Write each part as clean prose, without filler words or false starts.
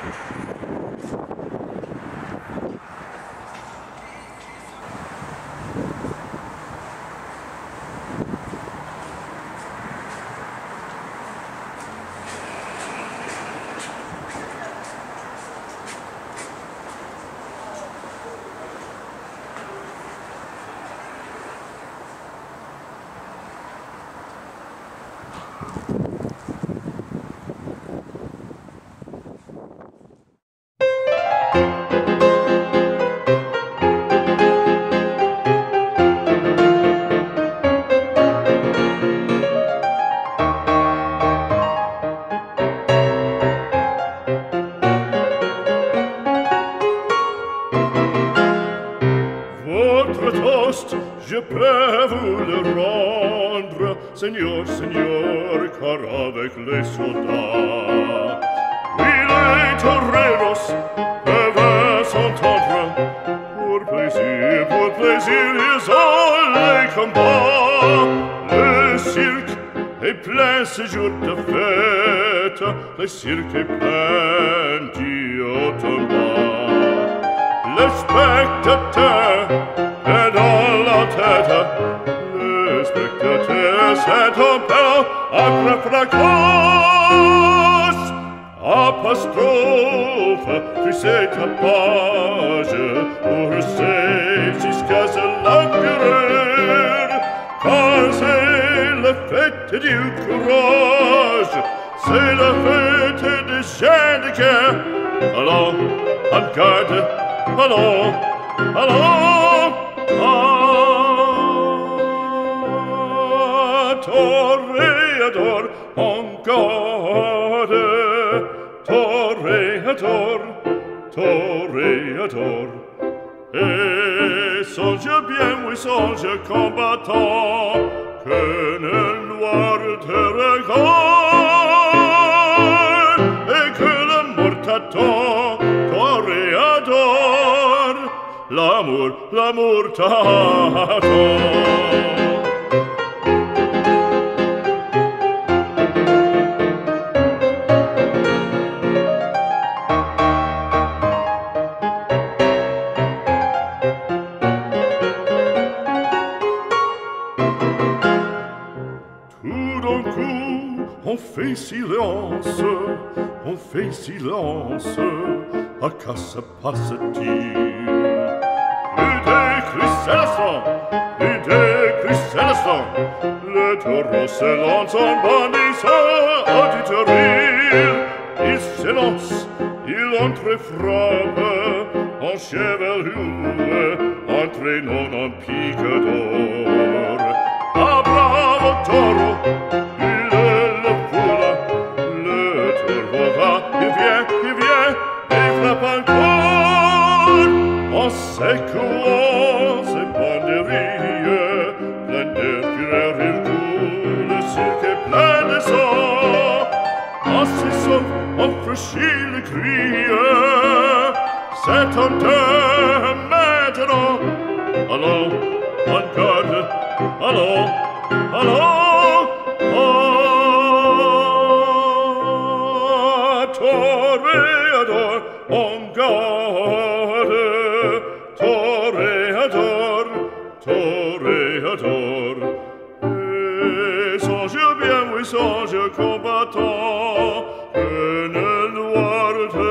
Je peux vous le rendre, Seigneur, Seigneur, car avec les soldats, oui, les toreros peuvent s'entendre. Pour plaisir, ils ont les combats. Le cirque est plein ce jour de fête, le cirque est plein du haut en bas. Le spectateur est dans la tête, le spectateur s'est en peur après fracas. Apostrophe, puis c'est ta page, pour c'est jusqu'à ce l'empereur, car c'est la fête du courage, c'est la fête des chiens de guerre. Allons, en garde, allons, allons, toréador, en garde, toréador, toréador. Et songe bien, oui, songe combattant, que le noir te regarde, et que la mort t'attend, toréador, l'amour t'attend. On fait silence, à quoi se passe-t-il? Plus d'écrit, c'est le sang, plus d'écrit, c'est le sang. Le taureau se lance en bandissant auditorie. Il s'élance, il entre et frappe, en chevelure, entraînant en pique d'or. Ah, bravo taureau! Il vient, et frappe encore, en secouant ses banderilles, plein de fureur il coule, le cirque est plein de sang. En s'essouffle, on franchit le cri, c'est en deux maintenant. Allons, en garde, allons, allons, toréador, en garde, toréador, toréador. Et songe bien, oui, songe combattant, que le noir te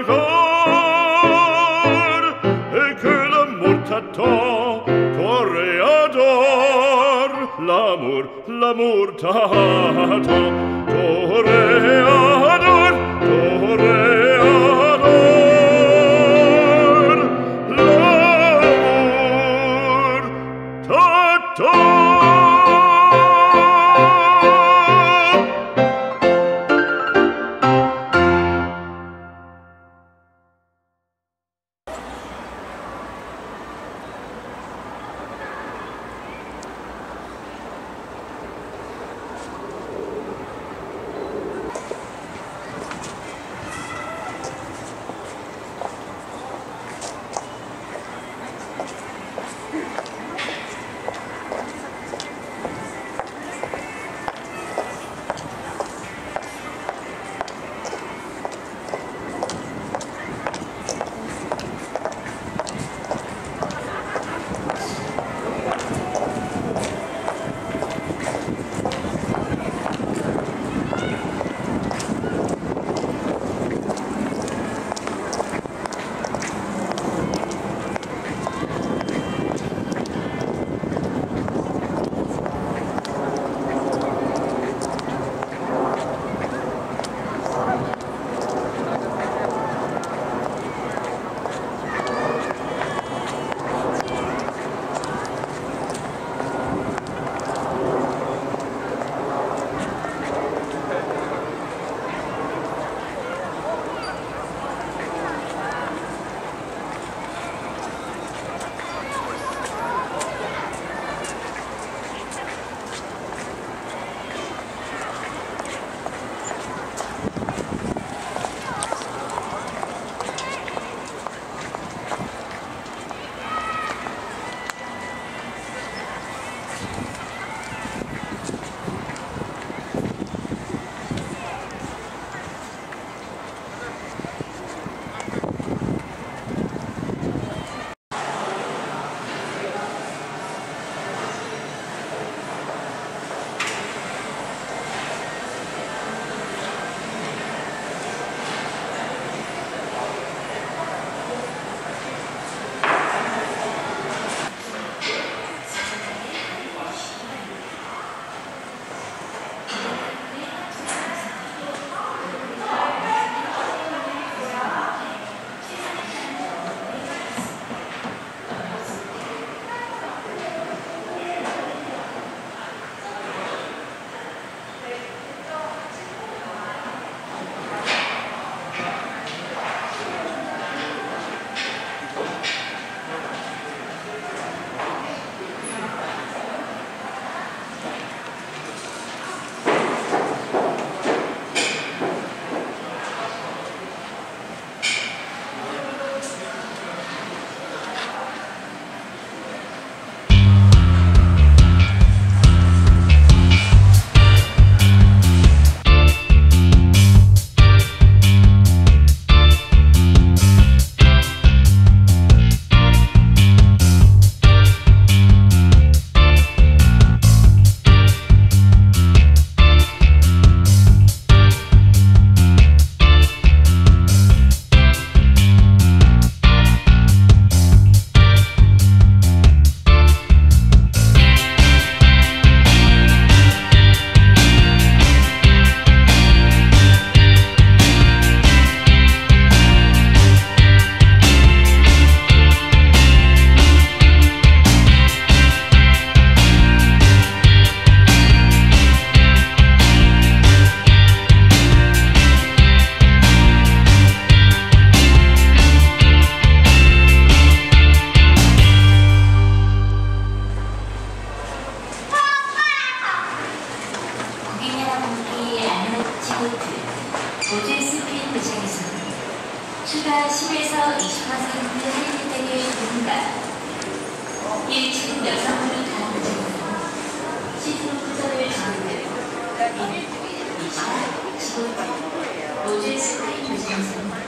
regarde, et que l'amour t'attend, toréador, l'amour t'attend, toréador, toréador, l'amour t'attend. 추가 10에서 20% 할인되게 됩니다. 1층 여성분이 가는 중은 시즌 구성을 진행되고 1, 2차, 15층, 모듈 스크린 조정선